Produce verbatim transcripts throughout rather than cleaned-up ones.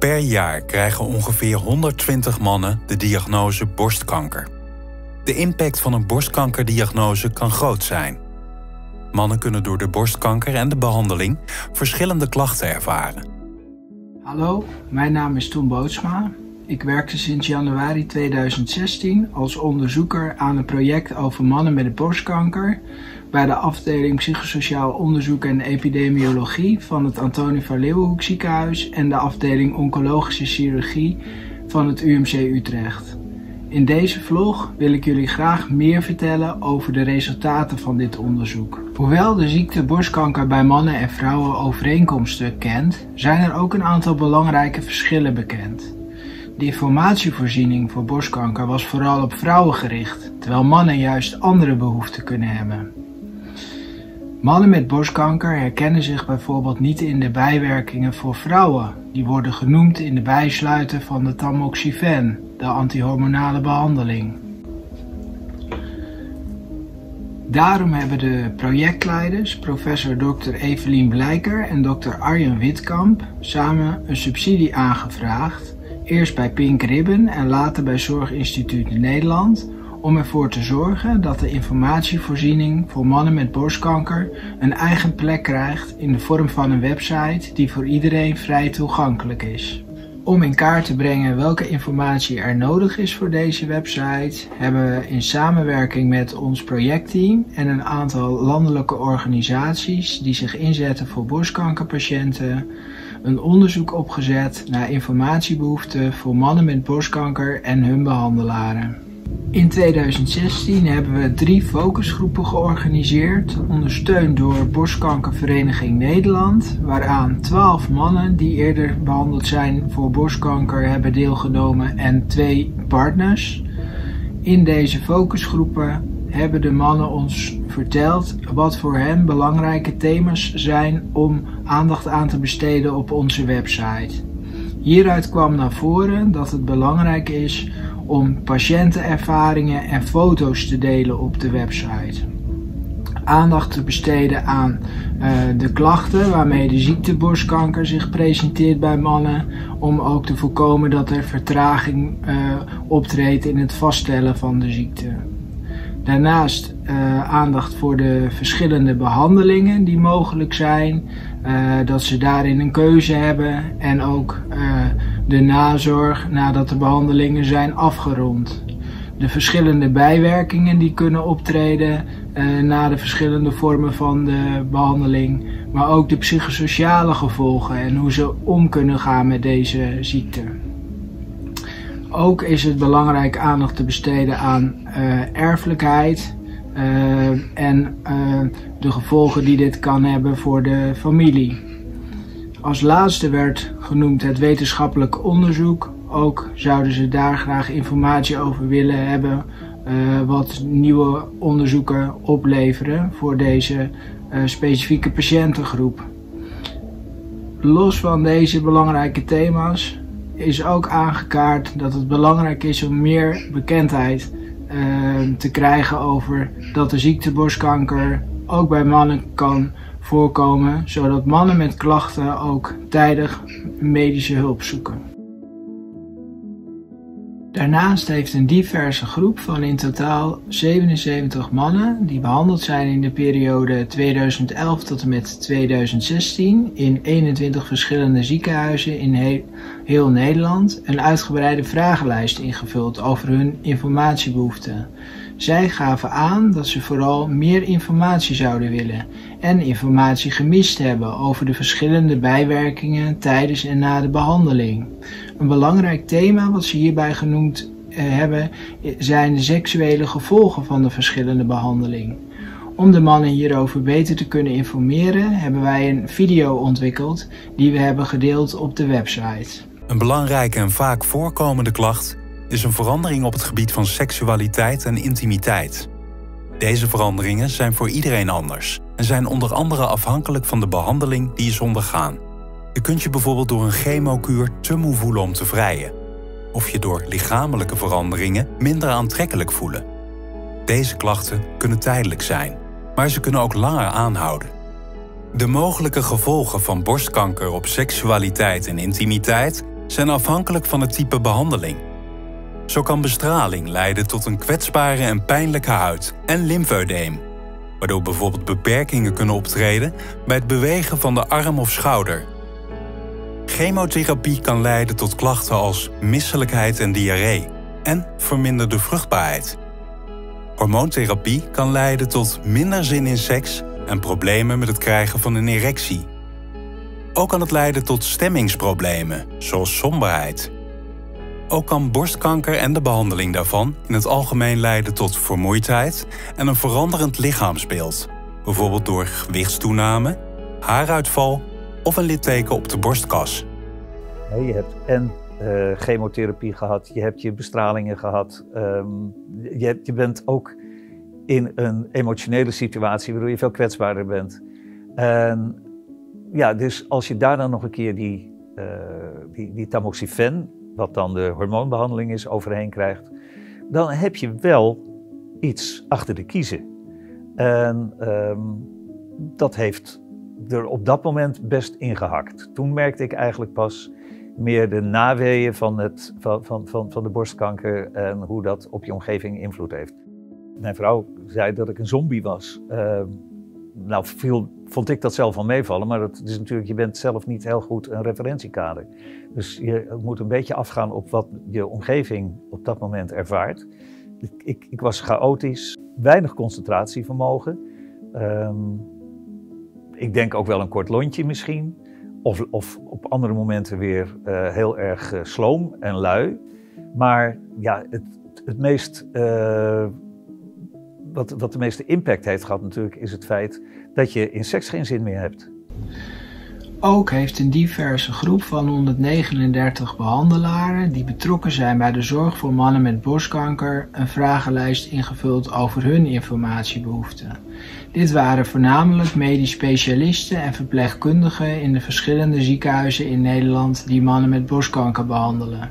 Per jaar krijgen ongeveer honderdtwintig mannen de diagnose borstkanker. De impact van een borstkankerdiagnose kan groot zijn. Mannen kunnen door de borstkanker en de behandeling verschillende klachten ervaren. Hallo, mijn naam is Toen Bootsma. Ik werkte sinds januari tweeduizend zestien als onderzoeker aan een project over mannen met borstkanker bij de afdeling Psychosociaal Onderzoek en Epidemiologie van het Antonie van Leeuwenhoek ziekenhuis en de afdeling Oncologische Chirurgie van het U M C Utrecht. In deze vlog wil ik jullie graag meer vertellen over de resultaten van dit onderzoek. Hoewel de ziekte borstkanker bij mannen en vrouwen overeenkomsten kent, zijn er ook een aantal belangrijke verschillen bekend. De informatievoorziening voor borstkanker was vooral op vrouwen gericht, terwijl mannen juist andere behoeften kunnen hebben. Mannen met borstkanker herkennen zich bijvoorbeeld niet in de bijwerkingen voor vrouwen. Die worden genoemd in de bijsluiter van de tamoxifen, de antihormonale behandeling. Daarom hebben de projectleiders, professor dokter Evelien Blijker en dokter Arjen Witkamp, samen een subsidie aangevraagd. Eerst bij Pink Ribbon en later bij Zorginstituut Nederland, om ervoor te zorgen dat de informatievoorziening voor mannen met borstkanker een eigen plek krijgt in de vorm van een website die voor iedereen vrij toegankelijk is. Om in kaart te brengen welke informatie er nodig is voor deze website, hebben we in samenwerking met ons projectteam en een aantal landelijke organisaties die zich inzetten voor borstkankerpatiënten een onderzoek opgezet naar informatiebehoeften voor mannen met borstkanker en hun behandelaren. In tweeduizend zestien hebben we drie focusgroepen georganiseerd, ondersteund door Borstkankervereniging Nederland, waaraan twaalf mannen die eerder behandeld zijn voor borstkanker hebben deelgenomen en twee partners. In deze focusgroepen hebben de mannen ons verteld wat voor hen belangrijke thema's zijn om aandacht aan te besteden op onze website. Hieruit kwam naar voren dat het belangrijk is om patiëntenervaringen en foto's te delen op de website. Aandacht te besteden aan uh, de klachten waarmee de ziekte borstkanker zich presenteert bij mannen, om ook te voorkomen dat er vertraging uh, optreedt in het vaststellen van de ziekte. Daarnaast uh, aandacht voor de verschillende behandelingen die mogelijk zijn, uh, dat ze daarin een keuze hebben en ook uh, de nazorg nadat de behandelingen zijn afgerond. De verschillende bijwerkingen die kunnen optreden uh, na de verschillende vormen van de behandeling, maar ook de psychosociale gevolgen en hoe ze om kunnen gaan met deze ziekte. Ook is het belangrijk aandacht te besteden aan uh, erfelijkheid uh, en uh, de gevolgen die dit kan hebben voor de familie. Als laatste werd genoemd het wetenschappelijk onderzoek. Ook zouden ze daar graag informatie over willen hebben, uh, wat nieuwe onderzoeken opleveren voor deze uh, specifieke patiëntengroep. Los van deze belangrijke thema's is ook aangekaart dat het belangrijk is om meer bekendheid uh, te krijgen over dat de ziekte borstkanker ook bij mannen kan voorkomen, zodat mannen met klachten ook tijdig medische hulp zoeken. Daarnaast heeft een diverse groep van in totaal zevenenzeventig mannen die behandeld zijn in de periode tweeduizend elf tot en met tweeduizend zestien in eenentwintig verschillende ziekenhuizen in he heel Nederland een uitgebreide vragenlijst ingevuld over hun informatiebehoeften. Zij gaven aan dat ze vooral meer informatie zouden willen en informatie gemist hebben over de verschillende bijwerkingen tijdens en na de behandeling. Een belangrijk thema wat ze hierbij genoemd eh, hebben zijn de seksuele gevolgen van de verschillende behandeling. Om de mannen hierover beter te kunnen informeren hebben wij een video ontwikkeld die we hebben gedeeld op de website. Een belangrijke en vaak voorkomende klacht is een verandering op het gebied van seksualiteit en intimiteit. Deze veranderingen zijn voor iedereen anders en zijn onder andere afhankelijk van de behandeling die is ondergaan. Je kunt je bijvoorbeeld door een chemokuur te moe voelen om te vrijen, of je door lichamelijke veranderingen minder aantrekkelijk voelen. Deze klachten kunnen tijdelijk zijn, maar ze kunnen ook langer aanhouden. De mogelijke gevolgen van borstkanker op seksualiteit en intimiteit zijn afhankelijk van het type behandeling. Zo kan bestraling leiden tot een kwetsbare en pijnlijke huid en lymfeudeem, waardoor bijvoorbeeld beperkingen kunnen optreden bij het bewegen van de arm of schouder. Chemotherapie kan leiden tot klachten als misselijkheid en diarree en verminderde vruchtbaarheid. Hormoontherapie kan leiden tot minder zin in seks en problemen met het krijgen van een erectie. Ook kan het leiden tot stemmingsproblemen, zoals somberheid. Ook kan borstkanker en de behandeling daarvan in het algemeen leiden tot vermoeidheid en een veranderend lichaamsbeeld, bijvoorbeeld door gewichtstoename, haaruitval of een litteken op de borstkas. Je hebt en uh, chemotherapie gehad, je hebt je bestralingen gehad, um, je, hebt, je bent ook in een emotionele situatie waardoor je veel kwetsbaarder bent. En ja, dus als je daar dan nog een keer die, uh, die, die tamoxifen, wat dan de hormoonbehandeling is, overheen krijgt, dan heb je wel iets achter de kiezen. En um, dat heeft er op dat moment best ingehakt. Toen merkte ik eigenlijk pas meer de naweeën van, het, van, van, van, van de borstkanker en hoe dat op je omgeving invloed heeft. Mijn vrouw zei dat ik een zombie was. Uh, nou, viel, vond ik dat zelf wel meevallen, maar het is natuurlijk, je bent zelf niet heel goed een referentiekader. Dus je moet een beetje afgaan op wat je omgeving op dat moment ervaart. Ik, ik, ik was chaotisch, weinig concentratievermogen. Um, ik denk ook wel een kort lontje misschien. Of, of op andere momenten weer uh, heel erg uh, sloom en lui. Maar ja, het, het meest, uh, wat, wat de meeste impact heeft gehad natuurlijk, is het feit dat je in seks geen zin meer hebt. Ook heeft een diverse groep van honderdnegenendertig behandelaren die betrokken zijn bij de zorg voor mannen met borstkanker een vragenlijst ingevuld over hun informatiebehoeften. Dit waren voornamelijk medisch specialisten en verpleegkundigen in de verschillende ziekenhuizen in Nederland die mannen met borstkanker behandelen.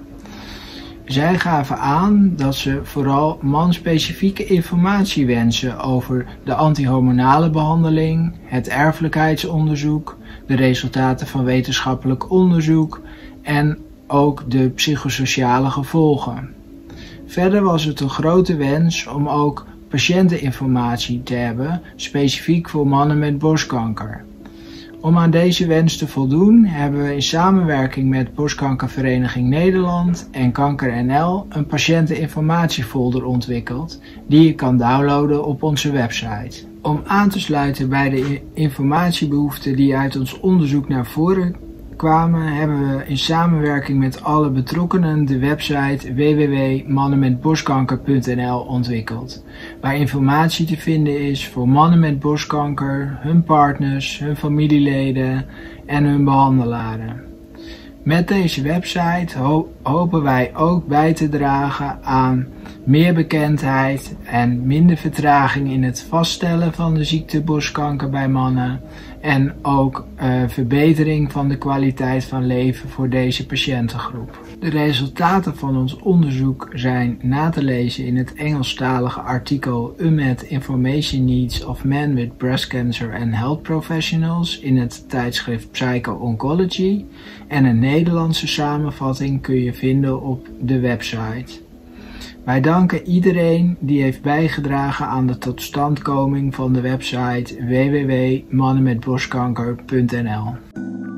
Zij gaven aan dat ze vooral manspecifieke informatie wensen over de antihormonale behandeling, het erfelijkheidsonderzoek, de resultaten van wetenschappelijk onderzoek en ook de psychosociale gevolgen. Verder was het een grote wens om ook patiënteninformatie te hebben, specifiek voor mannen met borstkanker. Om aan deze wens te voldoen hebben we in samenwerking met Borstkankervereniging Nederland en Kanker N L een patiënteninformatiefolder ontwikkeld die je kan downloaden op onze website. Om aan te sluiten bij de informatiebehoeften die uit ons onderzoek naar voren kwamen, hebben we in samenwerking met alle betrokkenen de website w w w punt mannen met borstkanker punt n l ontwikkeld, waar informatie te vinden is voor mannen met borstkanker, hun partners, hun familieleden en hun behandelaren. Met deze website ho- hopen wij ook bij te dragen aan meer bekendheid en minder vertraging in het vaststellen van de ziekte borstkanker bij mannen en ook uh, verbetering van de kwaliteit van leven voor deze patiëntengroep. De resultaten van ons onderzoek zijn na te lezen in het Engelstalige artikel Unmet Information Needs of Men with Breast Cancer and Health Professionals in het tijdschrift Psycho-Oncology en een Nederlandse samenvatting kun je vinden op de website. Wij danken iedereen die heeft bijgedragen aan de totstandkoming van de website w w w punt mannen met borstkanker punt n l.